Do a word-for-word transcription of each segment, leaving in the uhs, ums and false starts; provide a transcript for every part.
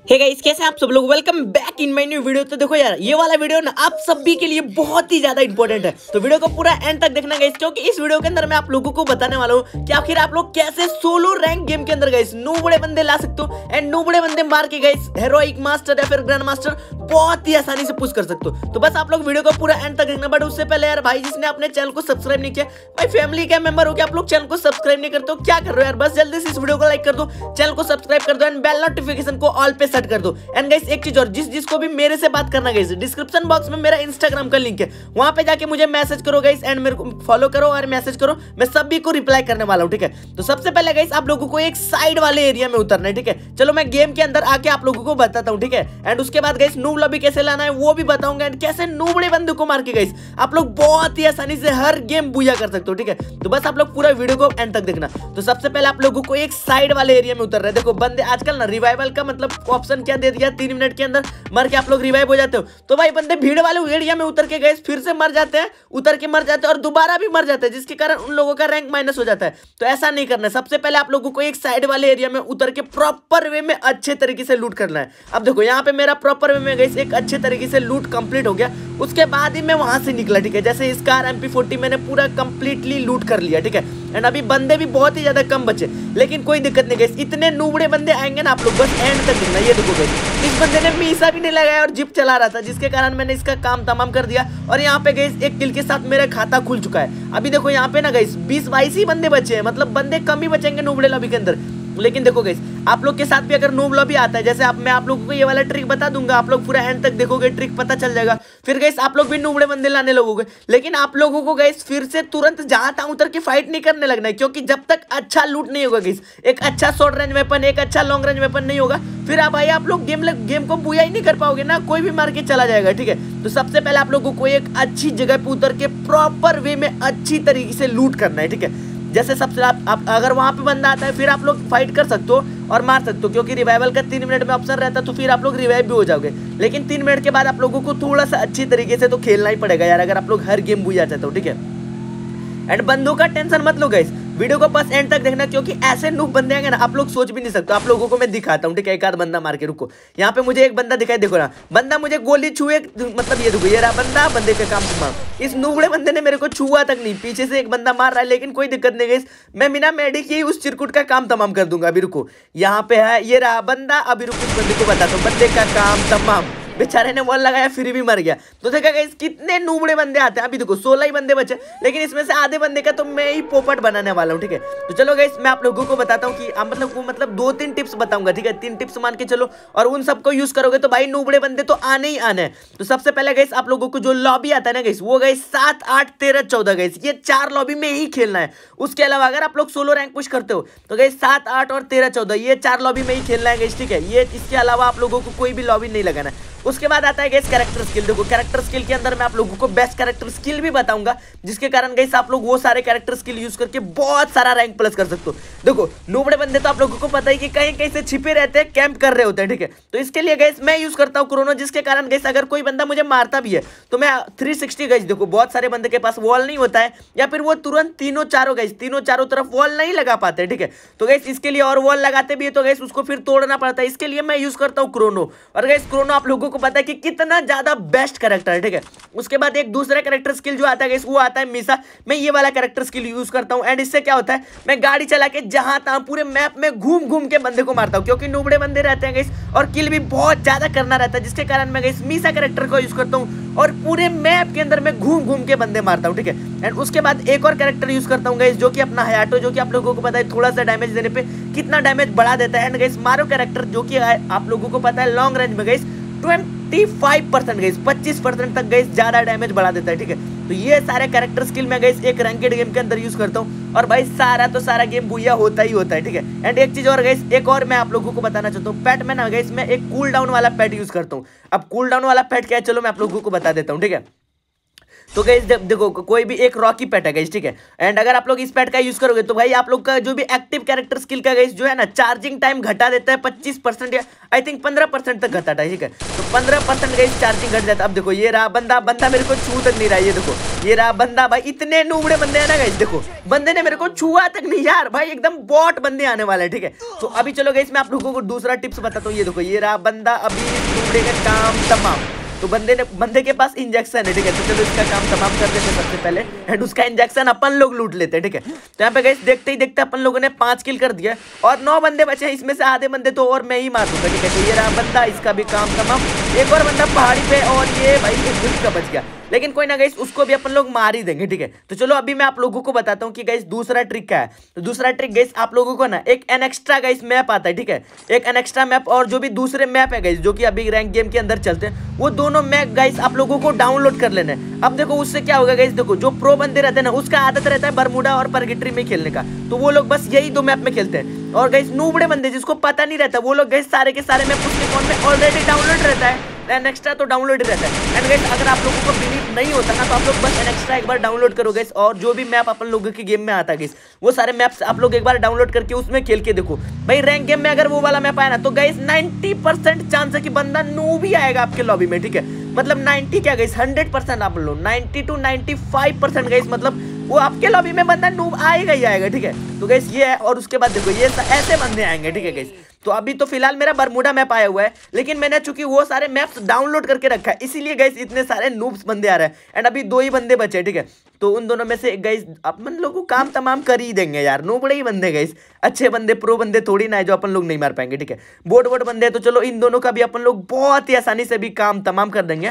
Hey guys, कैसे आप सब लोग। Welcome back in my new video. तो देखो यार, ये वाला वीडियो ना आप सभी के लिए बहुत ही ज्यादा इंपॉर्टेंट है, तो वीडियो को पूरा एंड तक देखना गाइस, क्योंकि इस वीडियो के अंदर मैं आप लोगों को बताने वाला हूँ कि आखिर आप लोग कैसे सोलो रैंक गेम के अंदर गाइस नौ बड़े बंदे ला सकते हो एंड नौ बड़े बंदे मार के गाइस हेरोइक मास्टर या फिर ग्रैंड मास्टर बहुत ही आसानी से पुश कर सकते हो। तो बस आप लोग वीडियो को पूरा एंड तक देखना। बट उससे पहले यार भाई, जिसने अपने चैनल को सब्सक्राइब नहीं किया, भाई फैमिली का मेंबर हो गया, आप लोग चैनल को सब्सक्राइब नहीं करते हो, क्या कर रहे हो यार। बस जल्दी से इस वीडियो को लाइक कर दो, चैनल को सब्सक्राइब कर दो एंड बेल नोटिफिकेशन को ऑल पे सेट कर दो। एंड गाइस एक चीज और, जिस जिसको भी मेरे से बात करना गाइस, डिस्क्रिप्शन बॉक्स में मेरा इंस्टाग्राम का लिंक है, वहां पे जाके मुझे मैसेज करो गाइस एंड मेरे को फॉलो करो और मैसेज करो, मैं सभी को रिप्लाई करने वाला हूं, ठीक है। तो सबसे पहले गाइस आप लोगों को एक साइड वाले एरिया में उतरना है, ठीक है। चलो मैं गेम के अंदर आके आप लोगों को बताता हूं, ठीक है। एंड उसके बाद गाइस नूब लॉबी कैसे लाना है वो भी बताऊंगा एंड कैसे नूबड़े बंदे को मार के गाइस आप लोग बहुत ही आसानी से हर गेम बुया कर सकते हो, ठीक है। तो बस आप लोग पूरा वीडियो को एंड तक देखना। तो सबसे पहले आप लोगों को एक साइड वाले एरिया में उतर रहे हैं। देखो बंदे आजकल ना रिवाइवल का मतलब ऑप्शन क्या दे दिया, तीन मिनट के अंदर मर के आप लोग रिवाइव हो जाते हो। तो भाई बंदे भीड़ वाले एरिया में उतर के गए फिर से मर जाते हैं, उतर के मर जाते हैं और दोबारा भी मर जाते हैं, जिसके कारण उन लोगों का रैंक माइनस हो जाता है। तो ऐसा नहीं करना है। सबसे पहले आप लोगों को एक साइड वाले एरिया में उतर के प्रॉपर वे में अच्छे तरीके से लूट करना है। अब देखो यहाँ पे मेरा प्रॉपर वे में गई एक अच्छे तरीके से लूट कंप्लीट हो गया। उसके बाद ही मैं वहां से निकला, ठीक है। जैसे इस कार एम पी फोर्टी मैंने पूरा कंप्लीटली लूट कर लिया, ठीक है। एंड अभी बंदे भी बहुत ही ज्यादा कम बचे, लेकिन कोई दिक्कत नहीं गई। इतने नूबड़े बंदे आएंगे ना, आप लोग बस एंड तक देखना। ये देखो गई, इस बंदे ने मीसा भी नहीं लगाया और जिप चला रहा था, जिसके कारण मैंने इसका काम तमाम कर दिया। और यहाँ पे गई एक किल के साथ मेरा खाता खुल चुका है। अभी देखो यहाँ पे ना गई बीस बाईस ही बंदे बचे हैं, मतलब बंदे कम ही बचेंगे नूबड़े लॉबी के अंदर। लेकिन देखो गाइस, आप लोग के साथ भी अगर नूब लॉबी आता है, जैसे आप मैं आप लोगों को ये वाला ट्रिक बता दूंगा, आप लोग पूरा एंड तक देखोगे, ट्रिक पता चल जाएगा। फिर गाइस आप लोग भी नूबड़े बंदे लाने लगोगे। लेकिन आप लोगों को गाइस फिर से तुरंत जहां तहां उतर के फाइट नहीं करने लगना है, क्योंकि जब तक अच्छा लूट नहीं होगा गाइस, एक अच्छा शॉर्ट रेंज वेपन, एक अच्छा लॉन्ग रेंज वेपन नहीं होगा, फिर आप भाई आप लोग गेम गेम को बुया ही नहीं कर पाओगे ना, कोई भी मार के चला जाएगा, ठीक है। तो सबसे पहले आप लोगों को एक अच्छी जगह पे उतर के प्रॉपर वे में अच्छी तरीके से लूट करना है, ठीक है। जैसे सबसे आप, आप अगर वहां पे बंदा आता है फिर आप लोग फाइट कर सकते हो और मार सकते हो, क्योंकि रिवाइवल का तीन मिनट में ऑप्शन रहता है, तो फिर आप लोग रिवाइव भी हो जाओगे। लेकिन तीन मिनट के बाद आप लोगों को थोड़ा सा अच्छी तरीके से तो खेलना ही पड़ेगा यार, अगर आप लोग हर गेम बुझा चाहते हो, ठीक है। एंड बंदों का टेंशन मत लो गाइस, वीडियो को बस एंड तक देखना, क्योंकि ऐसे नूब बंदे आएंगे ना आप लोग सोच भी नहीं सकते। आप लोगों को मैं दिखाता हूँ, ठीक है। एक आध बंदा मार के रुको। यहाँ पे मुझे एक बंदा दिखाई, देखो ना, बंदा मुझे गोली छुए, मतलब ये देखो ये रहा बंदा, बंदे का काम तमाम। इस नूबड़े बंदे ने मेरे को छुआ तक नहीं, पीछे से एक बंदा मार रहा है, लेकिन कोई दिक्कत नहीं गाइस, मैं बिना मेडिक ही उस चिरकुट का काम तमाम कर दूंगा। अभी रुको, यहाँ पे है ये रहा बंदा, अभी रुको इस बंदे को बताता हूँ, बंदे का काम तमाम। बेचारे ने वॉल लगाया फिर भी मर गया। तो देखा गाइस कितने नूबड़े बंदे आते हैं। अभी देखो सोलह ही बंदे बचे, लेकिन इसमें से आधे बंदे का तो मैं ही पोपट बनाने वाला हूँ, ठीक है। तो चलो गाइस मैं आप लोगों को बताता हूँ कि आ, मतलब वो मतलब दो तीन टिप्स बताऊंगा, ठीक है। तीन टिप्स मान के चलो, और उन सबको यूज करोगे तो भाई नूबड़े बंदे तो आने ही आने हैं। तो सबसे पहले गाइस आप लोगों को जो लॉबी आता है ना गाइस, वो गाइस सात आठ तेरह चौदह गाइस, ये चार लॉबी में ही खेलना है। उसके अलावा अगर आप लोग सोलो रैंक पुश करते हो तो गाइस सात आठ और तेरह चौदह ये चार लॉबी में ही खेलना है गाइस, ठीक है। ये इसके अलावा आप लोगों को कोई भी लॉबी नहीं लगाना है। उसके बाद आता है गाइस कैरेक्टर स्किल। देखो कैरेक्टर स्किल के अंदर मैं आप लोगों को बेस्ट कैरेक्टर स्किल भी बताऊंगा, जिसके कारण गाइस आप लोग वो सारे कैरेक्टर स्किल यूज करके बहुत सारा रैंक प्लस कर सकते हो। देखो नूबड़े बंदे तो आप लोगों को पता ही कि कहीं कहीं से छिपे रहते हैं, कैंप कर रहे होते हैं, ठीक है। तो इसके लिए गाइस मैं यूज करता हूं क्रोनो, जिसके कारण गाइस अगर कोई बंदा मुझे मारता भी है तो मैं थ्री सिक्सटी गाइस, देखो बहुत सारे बंदे के पास वॉल नहीं होता है, या फिर वो तुरंत तीनों चारों गाइस तीनों चारों तरफ वॉल नहीं लगा पाते, ठीक है। तो गाइस इसके लिए, और वॉल लगाते भी है तो गाइस उसको फिर तोड़ना पड़ता है, इसके लिए मैं यूज करता हूँ क्रोनो। और गाइस क्रोनो आप लोगों को पता है कि कितना ज्यादा बेस्ट कैरेक्टर है, ठीक है। उसके बाद एक दूसरा कैरेक्टर स्किल जो आता है वो आता है मीसा। मैं ये वाला कैरेक्टर स्किल यूज करता हूं एंड इससे क्या होता है, मैं गाड़ी चला के जहां तहां पूरे मैप में घूम घूम के बंदे को मारता हूं, क्योंकि नूबड़े बंदे रहते हैं गाइस और किल भी बहुत ज्यादा करना रहता है, जिसके कारण मैं गाइस मीसा कैरेक्टर को यूज करता हूं और पूरे मैप के अंदर मैं घूम घूम के बंदे मारता हूं, ठीक है। एंड उसके बाद एक और कैरेक्टर यूज करता हूं गाइस, जो कि अपना हयाटो, जो कि आप लोगों को पता है थोड़ा सा डैमेज देने पे कितना डैमेज बढ़ा देता है। एंड गाइस मारो कैरेक्टर, जो कि आप लोगों को पता है लॉन्ग रेंज में गाइस पच्चीस परसेंट गाइस पच्चीस परसेंट तक गाइस ज्यादा डैमेज बढ़ा देता है, ठीक है। तो ये सारे कैरेक्टर स्किल मैं गाइस एक रैंकेड गेम के अंदर यूज करता हूं, और भाई सारा तो सारा गेम बुया होता ही होता है, ठीक है। एंड एक चीज और गाइस, एक और मैं आप लोगों को बताना चाहता हूं, पेट में ना गाइस मैं एक कूल डाउन वाला पेट यूज करता हूं। अब कूल डाउन वाला पेट क्या है, चलो मैं आप लोगों को बता देता हूं, ठीक है। तो गाइस देखो कोई भी एक रॉकी पेट है गाइस, ठीक है। एंड अगर आप लोग इस पेट का यूज करोगे तो भाई आप लोग का जो भी एक्टिव कैरेक्टर स्किल का गाइस जो है ना चार्जिंग टाइम घटा देता है पच्चीस परसेंट या आई थिंक पंद्रह परसेंट तक घटाता है, ठीक है। तो पंद्रह परसेंट गाइस चार्जिंग घट जाता है। अब देखो ये रहा बंदा, बंदा मेरे को छू तक नहीं रहा, ये देखो ये रहा बंदा। भाई इतने नूबड़े बंदे हैं ना गाइस, देखो बंदे ने मेरे को छुआ तक नहीं यार, भाई एकदम बॉट बंदे आने वाले हैं, ठीक है। तो अभी चलो गाइस मैं आप लोगों को दूसरा टिप्स बताता हूँ। ये देखो ये रहा बंदा, अभी नूबड़े का काम तमाम। तो बंदे ने बंदे के पास इंजेक्शन है, ठीक है। तो चलो इसका काम तमाम कर देते हैं सबसे पहले, एंड उसका इंजेक्शन अपन लोग लूट लेते हैं, ठीक है। तो यहाँ पे गाइस देखते ही देखते अपन लोगों ने पांच किल कर दिया और नौ बंदे बचे, इसमें से आधे बंदे तो और मैं ही मार दूंगा, ठीक है। तो ये रहा बंदा, इसका भी काम तमाम। एक और बंदा पहाड़ी पे, और ये भाई एक गुली का बच गया, लेकिन कोई ना गाइस उसको भी अपन लोग मार ही देंगे, ठीक है। तो चलो अभी मैं आप लोगों को बताता हूँ कि गाइस दूसरा ट्रिक क्या है। तो दूसरा ट्रिक गाइस आप लोगों को ना एक एन एक्स्ट्रा गाइस मैप आता है, ठीक है। एक एन एक्स्ट्रा मैप और जो भी दूसरे मैप है गाइस जो कि अभी रैंक गेम के अंदर चलते हैं, वो दोनों मैप गाइस आप लोगों को डाउनलोड कर लेना है। अब देखो उससे क्या होगा गाइस, देखो जो प्रो बंदे रहते हैं ना उसका आदत रहता है बरमूडा और परगेटरी में खेलने का, तो वो लोग बस यही दो मैप में खेलते हैं। और गाइस नूबड़े बंदे जिसको पता नहीं रहता वो लोग गाइस सारे के सारे मैप उसके फोन में ऑलरेडी डाउनलोड रहता है, एन एक्स्ट्रा तो डाउनलोड ही रहता है। एंड गाइस अगर आप लोगों को बिलीव नहीं होता ना तो आप लोग बस एन एक्स्ट्रा एक बार डाउनलोड करो गाइस, और जो भी मैप अपन लोगों के गेम में आता है गाइस वो सारे मैप्स आप लोग एक बार डाउनलोड करके उसमें खेल के देखो। भाई रैंक गेम में अगर वो वाला मैप आया ना तो गाइस नाइंटी परसेंट चांस है कि बंदा नूब ही आएगा आपके लॉबी में, ठीक है। मतलब नाइंटी क्या गाइस हंड्रेड परसेंट आप लोग ninety two ninety five percent guys मतलब वो आपके लॉबी में बंदा नूब आएगा ही आएगा, ठीक है। तो गाइस ये है, और उसके बाद देखो ये ऐसे बंदे आएंगे, ठीक है गाइस। तो अभी तो फिलहाल मेरा बरमूडा मैप आया हुआ है, लेकिन मैंने चूंकि वो सारे मैप्स डाउनलोड करके रखा है इसीलिए गाइस इतने सारे नूब्स बंदे आ रहे हैं। एंड अभी दो ही बंदे बचे, ठीक है। तो उन दोनों में से गाइस अपन लोग को काम तमाम कर ही देंगे यार, नूबड़े ही बंदे गाइस, अच्छे बंदे प्रो बंदे थोड़ी ना है जो अपन लोग नहीं मार पाएंगे, ठीक है। बोट बोट बंदे तो चलो इन दोनों का भी अपन लोग बहुत ही आसानी से भी काम तमाम कर देंगे।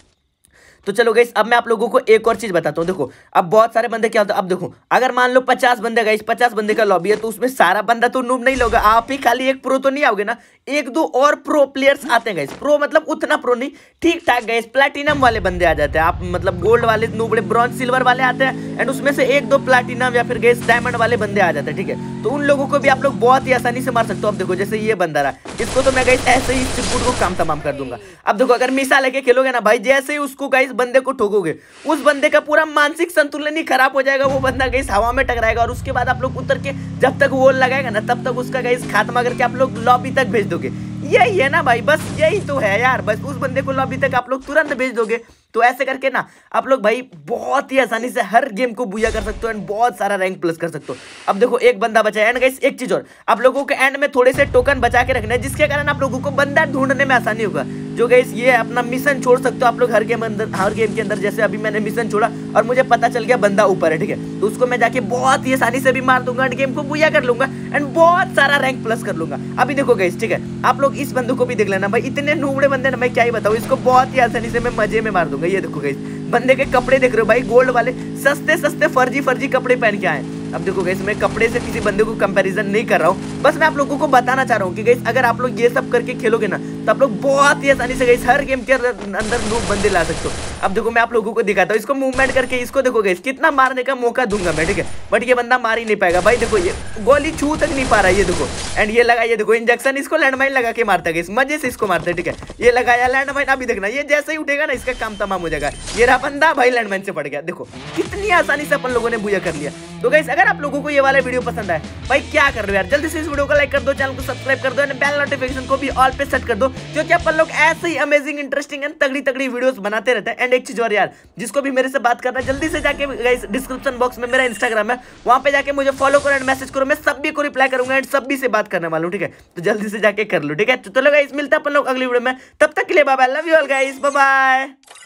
तो चलो गाइस अब मैं आप लोगों को एक और चीज बताता हूँ। देखो अब बहुत सारे बंदे क्या होता है, अब देखो अगर मान लो पचास बंदे गाइस पचास बंदे का लॉबी है तो उसमें सारा बंदा तो नूब नहीं लोगे, आप ही खाली एक प्रो तो नहीं आओगे ना, एक दो और प्रो प्लेयर्स आते हैं गाइस। प्रो मतलब उतना प्रो नहीं, ठीक ठाक गाइस प्लैटिनम वाले बंदे आ जाते हैं। आप मतलब गोल्ड वाले नूबड़े ब्रॉन्ज सिल्वर वाले आते हैं, एंड उसमें से एक दो प्लैटिनम या फिर गाइस डायमंड वाले बंदे आ जाते हैं, ठीक है। तो उन लोगों को भी आप लोग बहुत ही आसानी से मार सकते हो। अब देखो जैसे ये बंदा रहा, इसको तो मैं गाइस ऐसे ही चिरकुट को काम तमाम कर दूंगा। अब देखो अगर मिसा लेके खेलोगे ना भाई, जैसे ही उसको गाइस बंदे को ठोकोगे उस बंदे का पूरा मानसिक संतुलन ही खराब हो जाएगा, वो बंदा गाइस हवा में टकराएगा, और उसके बाद आप लोग उतर के जब तक वो लगाएगा ना तब तक उसका गाइस खात्मा करके आप लोग लॉबी तक भेज दोगे। यही है ना भाई, बस यही तो है यार, बस उस बंदे को लॉबी तक आप लोग तुरंत भेज दोगे। तो ऐसे करके ना आप लोग भाई बहुत ही आसानी से हर गेम को बुया कर सकते हो एंड बहुत सारा रैंक प्लस कर सकते हो। अब देखो एक बंदा बचा है, एंड गाइस एक चीज और, आप लोगों के एंड में थोड़े से टोकन बचा के रखना है जिसके कारण आप लोगों को बंदा ढूंढने में आसानी होगा। जो गाइस ये अपना मिशन छोड़ सकते हो आप लोग हर गेम अंदर, हर गेम के अंदर। जैसे अभी मैंने मिशन छोड़ा और मुझे पता चल गया बंदा ऊपर है, ठीक है, तो उसको मैं जाके बहुत ही आसानी से भी मार दूंगा एंड गेम को बुया कर लूंगा एंड बहुत सारा रैंक प्लस कर लूंगा। अभी देखो गाइस, ठीक है, आप लोग इस बंदे को भी देख लेना भाई, इतने नूबड़े बंदे ना मैं क्या ही बताऊं, इसको बहुत ही आसानी से मैं मजे में मार दूंगा। ये देखो गाइस बंदे के कपड़े देख रहे हो भाई, गोल्ड वाले सस्ते सस्ते फर्जी फर्जी कपड़े पहन के आए। अब देखो गाइस मैं कपड़े से किसी बंदे को कंपैरिजन नहीं कर रहा हूँ, बस मैं आप लोगों को बताना चाह रहा हूँ कि गाइस अगर आप लोग ये सब करके खेलोगे ना तो आप लोग बहुत ही आसानी से गाइस हर गेम के अंदर नूब बंदे ला सकते हो। अब देखो मैं आप लोगों को दिखाता हूँ, इसको मूवमेंट करके इसको देखो गाइस कितना मारने का मौका दूंगा मैं, ठीक है, बट ये बंदा मार ही नहीं पाएगा भाई। देखो ये गोली छू तक नहीं पा रहा है, ये देखो, एंड ये लगा, ये देखो इंजेक्शन, इसको लैंडमाइन लगा के मारता है, मजे से इसको मारता है, ठीक है। ये लगाया लैंडमाइन, अभी देखना ये जैसे ही उठेगा ना इसका काम तमाम हो जाएगा। ये रहा बंदा भाई लैंडमाइन से पड़ गया, देखो कितनी आसानी से अपन लोगों ने बुया कर लिया। तो गाइस अगर आप लोगों को ये वाला वीडियो पसंद आए भाई क्या कर रहे हो यार, जल्दी से इस वीडियो को लाइक कर दो, चैनल को सब्सक्राइब कर दो एंड बेल नोटिफिकेशन को भी ऑल पे सेट कर दो, क्योंकि अपन लोग ऐसे ही अमेजिंग इंटरेस्टिंग एंड तगड़ी तगड़ी वीडियोस बनाते रहते हैं। एंड एक चीज और यार, जिसको भी मेरे से बात करना है जल्दी से जाके गाइस डिस्क्रिप्शन बॉक्स में मेरा इंस्टाग्राम है, वहां पे जाके मुझे फॉलो करो एंड मैसेज करो, मैं सभी को रिप्लाई करूंगा एंड सभी से बात करने वाला हूं, ठीक है। तो जल्दी से जाके कर लो, ठीक है। तो चलो गाइस मिलते हैं अपन लोग अगली वीडियो में, तब तक के लिए bye bye, love you all guys, bye bye.